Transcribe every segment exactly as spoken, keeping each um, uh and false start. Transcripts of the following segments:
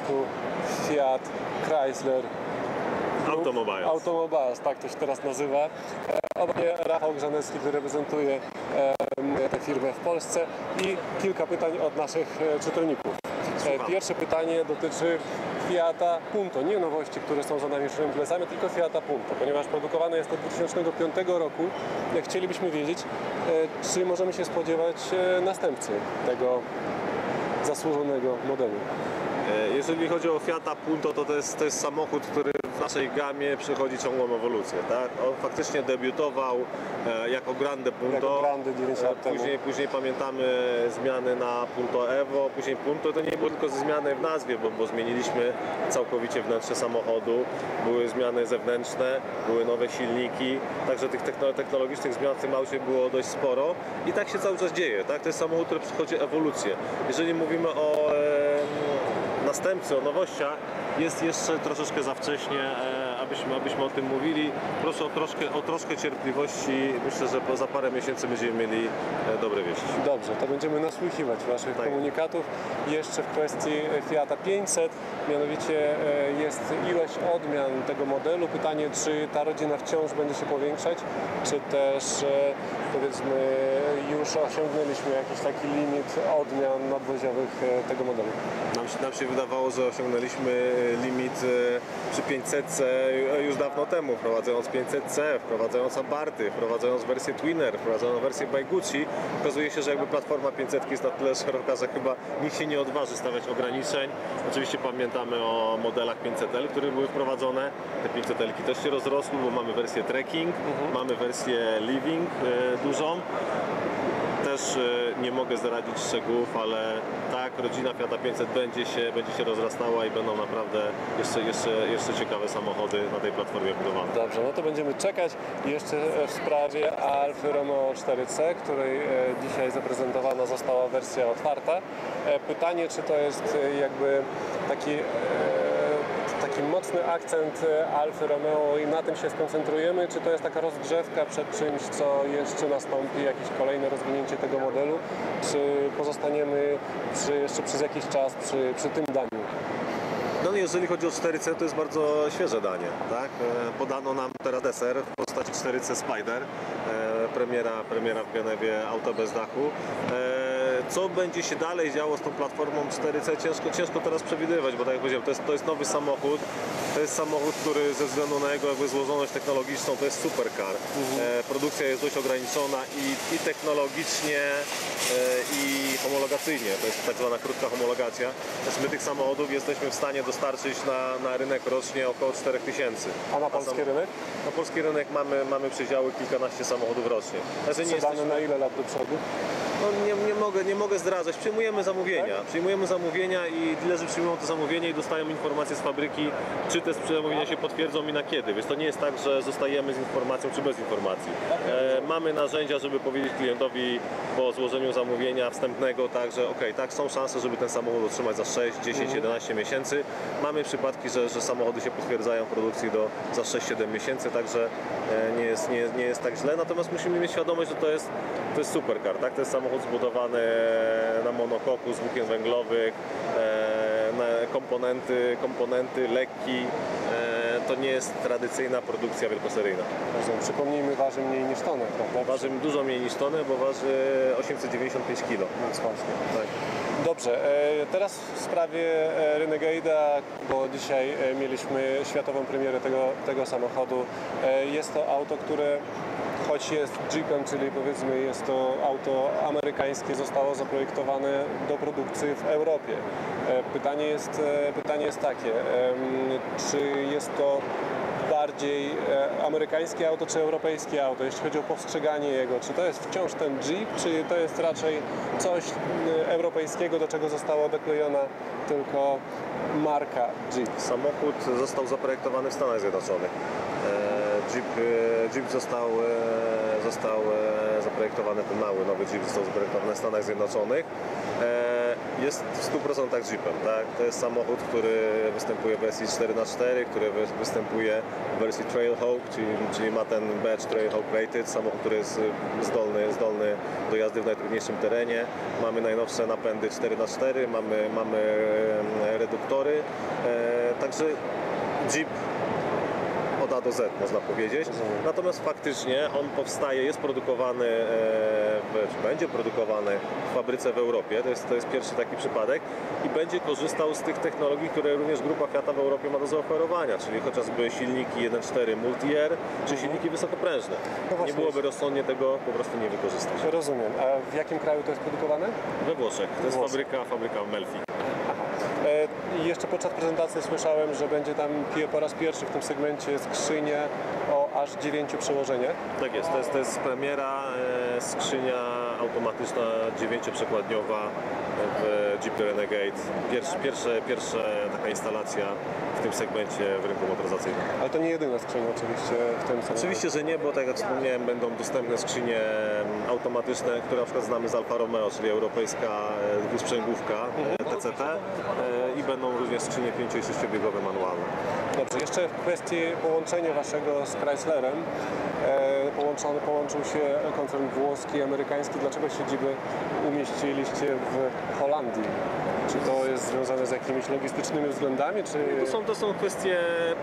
angielsku Fiat Chrysler Automobiles. Automobiles, tak to się teraz nazywa. Obecnie Rafał Grzanecki, który reprezentuje tę firmę w Polsce, i kilka pytań od naszych czytelników. Słucham. Pierwsze pytanie dotyczy Fiata Punto, nie nowości, które są za nami sztymi plecami, tylko Fiata Punto, ponieważ produkowane jest od dwa tysiące piątego roku. Chcielibyśmy wiedzieć, czy możemy się spodziewać następcy tego zasłużonego modelu. Jeżeli chodzi o Fiata Punto, to to jest, to jest samochód, który w naszej gamie przechodzi ciągłą ewolucję. Tak? On faktycznie debiutował e, jako Grande Punto. Jako Grande dziewięć lat temu. Później, później pamiętamy zmiany na Punto Evo, później Punto. To nie było tylko zmiany w nazwie, bo, bo zmieniliśmy całkowicie wnętrze samochodu, były zmiany zewnętrzne, były nowe silniki, także tych technologicznych zmian w tym aucie było dość sporo i tak się cały czas dzieje. Tak? To jest samochód, który przechodzi ewolucję. Jeżeli mówimy o e, następcy, o nowościach, jest jeszcze troszeczkę za wcześnie, e, abyśmy, abyśmy o tym mówili. Proszę o troszkę, o troszkę cierpliwości. Myślę, że za parę miesięcy będziemy mieli e, dobre wieści. Dobrze, to będziemy nasłuchiwać Waszych tak. komunikatów. Jeszcze w kwestii Fiata pięćset, mianowicie e, jest ilość odmian tego modelu. Pytanie, czy ta rodzina wciąż będzie się powiększać, czy też e, powiedzmy już osiągnęliśmy jakiś taki limit odmian nadwoziowych e, tego modelu? Nam się, nam się wydawało, że osiągnęliśmy limit przy pięćset już dawno temu, wprowadzając pięćset C, wprowadzając Abarty, wprowadzając wersję Twinner, wprowadzając wersję by Gucci. Okazuje się, że jakby platforma pięćset jest na tyle szeroka, że chyba nikt się nie odważy stawiać ograniczeń. Oczywiście pamiętamy o modelach pięćset L, które były wprowadzone. Te pięćset L też się rozrosły, bo mamy wersję Trekking, mhm. mamy wersję Living e, dużą. Też nie mogę zdradzić szczegółów, ale tak, rodzina Fiata pięćset będzie się, będzie się rozrastała i będą naprawdę jeszcze, jeszcze, jeszcze ciekawe samochody na tej platformie budowane. Dobrze, no to będziemy czekać. Jeszcze w sprawie Alfy Romeo cztery C, której dzisiaj zaprezentowana została wersja otwarta. Pytanie, czy to jest jakby taki taki mocny akcent Alfy Romeo i na tym się skoncentrujemy, czy to jest taka rozgrzewka przed czymś, co jeszcze nastąpi, jakieś kolejne rozwinięcie tego modelu, czy pozostaniemy przy, jeszcze przez jakiś czas przy, przy tym daniu? No jeżeli chodzi o cztery C, to jest bardzo świeże danie, tak? Podano nam teraz deser w postaci cztery C Spider, premiera, premiera w Genewie, auto bez dachu. Co będzie się dalej działo z tą platformą cztery C, ciężko, ciężko teraz przewidywać, bo tak jak powiedziałem, to jest, to jest nowy samochód, to jest samochód, który ze względu na jego jakby złożoność technologiczną to jest supercar. Mhm. E, produkcja jest dość ograniczona i, i technologicznie e, i homologacyjnie, to jest tak zwana krótka homologacja. Znaczy my tych samochodów jesteśmy w stanie dostarczyć na, na rynek rocznie około czterech tysięcy. A na polski rynek? Na polski rynek mamy, mamy przedziały kilkanaście samochodów rocznie. Znaczy nie jesteśmy... na ile lat do przodu? No nie, nie, mogę, nie mogę zdradzać. Przyjmujemy zamówienia. Tak? Przyjmujemy zamówienia i dealerzy przyjmują te zamówienia i dostają informacje z fabryki, czy te zamówienia się potwierdzą i na kiedy. Więc to nie jest tak, że zostajemy z informacją, czy bez informacji. E, mamy narzędzia, żeby powiedzieć klientowi po złożeniu zamówienia wstępnego, tak, że ok, tak, są szanse, żeby ten samochód otrzymać za sześć, dziesięć, jedenaście miesięcy. Mamy przypadki, że, że samochody się potwierdzają w produkcji do, za sześć siedem miesięcy, także e, nie, jest, nie, nie jest tak źle. Natomiast musimy mieć świadomość, że to jest, to jest supercar, tak? To jest samochód zbudowany na monokoku z włókien węglowych, na komponenty, komponenty lekki. To nie jest tradycyjna produkcja wielkoseryjna. Przypomnijmy, waży mniej niż tonę, prawda? Waży dużo mniej niż tonę, bo waży osiemset dziewięćdziesiąt pięć kilo. Więc właśnie. Tak. Dobrze, teraz w sprawie Renegade'a, bo dzisiaj mieliśmy światową premierę tego, tego samochodu. Jest to auto, które choć jest Jeepem, czyli powiedzmy jest to auto amerykańskie, zostało zaprojektowane do produkcji w Europie. Pytanie jest, pytanie jest takie, czy jest to bardziej amerykańskie auto, czy europejskie auto, jeśli chodzi o postrzeganie jego, czy to jest wciąż ten Jeep, czy to jest raczej coś europejskiego, do czego została doklejona tylko marka Jeep? Samochód został zaprojektowany w Stanach Zjednoczonych. Jeep, Jeep został, został zaprojektowany, ten mały nowy Jeep został zaprojektowany w Stanach Zjednoczonych. Jest w stu procentach Jeepem, tak? To jest samochód, który występuje w wersji cztery na cztery, który występuje w wersji Trailhawk, czyli, czyli ma ten badge Trailhawk Rated, samochód, który jest zdolny, zdolny do jazdy w najtrudniejszym terenie. Mamy najnowsze napędy cztery na cztery, mamy, mamy e, reduktory, e, także Jeep od A do Z, można powiedzieć. Natomiast faktycznie on powstaje, jest produkowany, e, w, czy będzie produkowany w fabryce w Europie. To jest, to jest pierwszy taki przypadek i będzie korzystał z tych technologii, które również grupa Fiata w Europie ma do zaoferowania, czyli chociażby silniki jeden cztery Multi-Air, czy silniki wysokoprężne. No nie byłoby rozsądnie tego po prostu nie wykorzystać. Rozumiem. A w jakim kraju to jest produkowane? We Włoszech. To jest Włosy. fabryka, fabryka w Melfi. E, I jeszcze podczas prezentacji słyszałem, że będzie tam pie- po raz pierwszy w tym segmencie skrzynie o aż dziewięciu przełożeniach. Tak jest, to jest, to jest premiera, e, skrzynia automatyczna dziewięcioprzekładniowa w Jeep Renegade. Pierwszy, pierwsze, pierwsza taka instalacja w tym segmencie w rynku motoryzacyjnym. Ale to nie jedyna skrzynia oczywiście w tym samochodzie. Oczywiście, że nie, bo tak jak wspomniałem, będą dostępne skrzynie automatyczne, które na przykład znamy z Alfa Romeo, czyli europejska e, dwusprzęgłówka e, T C T e, i będą również skrzynie pięcio- i sześciobiegowe manualne. Dobrze, jeszcze w kwestii połączenia waszego z Chryslerem. E, połączony, połączył się koncern włoski i amerykański. Dlaczego siedziby umieściliście w Holandii? Czy to jest związane z jakimiś logistycznymi względami, czy... To są, to są kwestie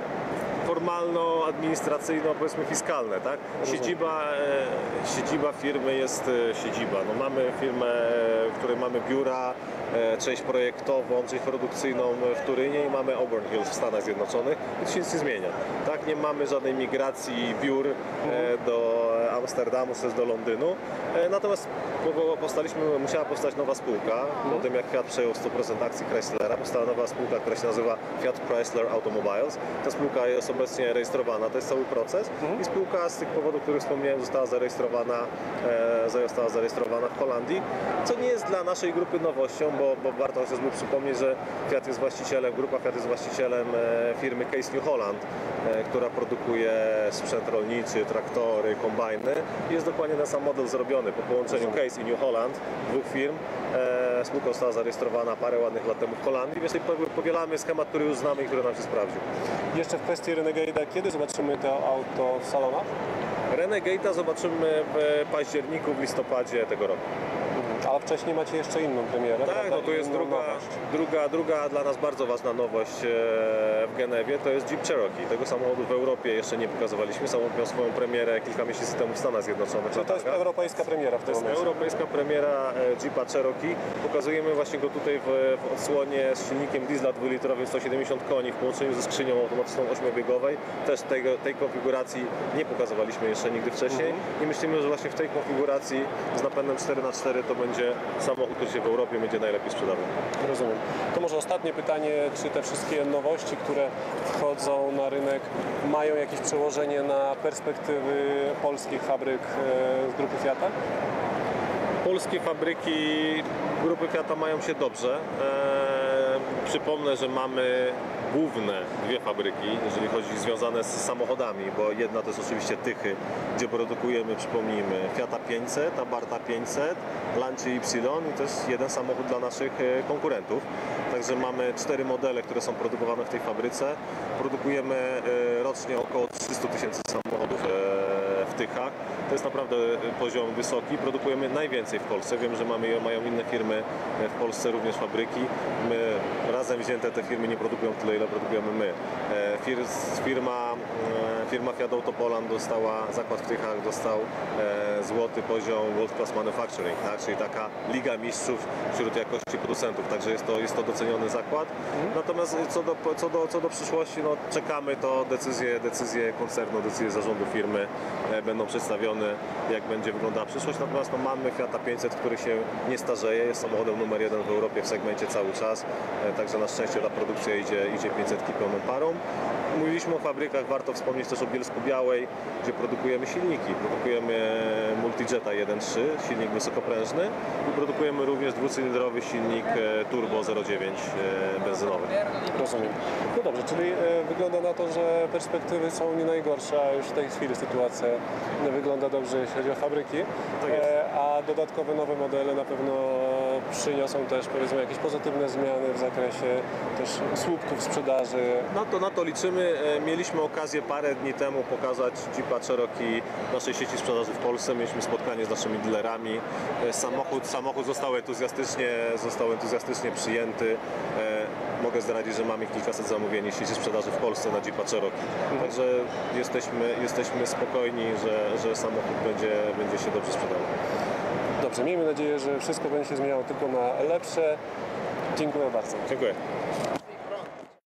formalno-administracyjno, powiedzmy fiskalne, tak? Siedziba, e, siedziba firmy jest e, siedziba. No, mamy firmę, e, w której mamy biura, e, część projektową, część produkcyjną w Turynie i mamy Auburn Hills w Stanach Zjednoczonych i to się nic nie zmienia. Tak? Nie mamy żadnej migracji biur e, do Amsterdamu czy do Londynu. E, natomiast po- powstaliśmy, musiała powstać nowa spółka. Po tym jak Fiat przejął sto procent akcji Chryslera, powstała nowa spółka, która się nazywa Fiat Chrysler Automobiles. Ta spółka jest obecnie rejestrowana, to jest cały proces i spółka z tych powodów, o których wspomniałem, została zarejestrowana, e, została zarejestrowana w Holandii, co nie jest dla naszej grupy nowością, bo, bo warto chociażby przypomnieć, że Fiat jest właścicielem, grupa Fiat jest właścicielem e, firmy Case New Holland, e, która produkuje sprzęt rolniczy, traktory, kombajny. Jest dokładnie ten sam model zrobiony po połączeniu Case i New Holland, dwóch firm. E, spółka została zarejestrowana parę ładnych lat temu w Holandii, więc tutaj powielamy schemat, który już znamy i który nam się sprawdził. Jeszcze w kwestii Renegade'a, kiedy zobaczymy to auto w salonach? Renegade'a zobaczymy w październiku, w listopadzie tego roku. Ale wcześniej macie jeszcze inną premierę, Tak, prawda? no to jest Inną druga, nowość. druga, druga dla nas bardzo ważna nowość e, w Genewie, to jest Jeep Cherokee. Tego samochodu w Europie jeszcze nie pokazywaliśmy. Samochód miał swoją premierę kilka miesięcy temu w Stanach Zjednoczonych. Czyli to jest europejska premiera w To tym jest momencie. europejska premiera e, Jeepa Cherokee. Pokazujemy właśnie go tutaj w, w odsłonie z silnikiem diesla dwulitrowym sto siedemdziesiąt koni w połączeniu ze skrzynią automatyczną ośmiobiegowej. Też tego, tej konfiguracji nie pokazywaliśmy jeszcze nigdy wcześniej i myślimy, że właśnie w tej konfiguracji z napędem cztery na cztery to będzie samochód, który się w Europie będzie najlepiej sprzedawał. Rozumiem. To może ostatnie pytanie, czy te wszystkie nowości, które wchodzą na rynek, mają jakieś przełożenie na perspektywy polskich fabryk e, z grupy Fiata? Polskie fabryki grupy Fiata mają się dobrze. Eee, przypomnę, że mamy główne dwie fabryki, jeżeli chodzi związane z samochodami, bo jedna to jest oczywiście Tychy, gdzie produkujemy, przypomnijmy, Fiata pięćset, Abartha pięćset, Lancia Y i to jest jeden samochód dla naszych e, konkurentów. Także mamy cztery modele, które są produkowane w tej fabryce. Produkujemy e, rocznie około trzysta tysięcy samochodów e, w Tychach. To jest naprawdę poziom wysoki. Produkujemy najwięcej w Polsce. Wiem, że mamy, mają inne firmy w Polsce również fabryki. My razem wzięte te firmy nie produkują tyle, ile produkujemy my. Firma, firma Fiat Auto Poland dostała, zakład w Tychach dostał złoty poziom World Class Manufacturing, tak? Czyli taka liga mistrzów wśród jakości producentów. Także jest to, jest to doceniony zakład. Natomiast co do, co do, co do przyszłości, no, czekamy, to decyzje, decyzje koncernu, decyzje zarządu firmy będą przedstawione, jak będzie wyglądała przyszłość. Natomiast no, mamy Fiata pięćset, który się nie starzeje, jest samochodem numer jeden w Europie w segmencie cały czas. Także na szczęście ta produkcja idzie, idzie pięćset pełną parą. Mówiliśmy o fabrykach, warto wspomnieć też o Bielsku-Białej, gdzie produkujemy silniki. Produkujemy Multijeta jeden trzy, silnik wysokoprężny i produkujemy również dwucylindrowy silnik turbo zero dziewięć benzynowy. Rozumiem. No dobrze, czyli e, wygląda na to, że perspektywy są nie najgorsze, a już w tej chwili sytuacja wygląda dobrze, jeśli chodzi o fabryki. Tak jest. E, a dodatkowe nowe modele na pewno przyniosą też, powiedzmy, jakieś pozytywne zmiany w zakresie też słupków sprzedaży. Na to, na to liczymy. E, Mieliśmy okazję parę dni temu pokazać Jeepa Cherokee w naszej sieci sprzedaży w Polsce. Mieliśmy spotkanie z naszymi dealerami. E, Samochód, samochód został entuzjastycznie, został entuzjastycznie przyjęty. E, Mogę zdradzić, że mamy kilkaset zamówień w sieci sprzedaży w Polsce na Jeepa Cherokee. Także jesteśmy, jesteśmy spokojni, że, że samochód będzie, będzie się dobrze sprzedawał. Dobrze, miejmy nadzieję, że wszystko będzie się zmieniało tylko na lepsze. Dziękuję bardzo. Dziękuję.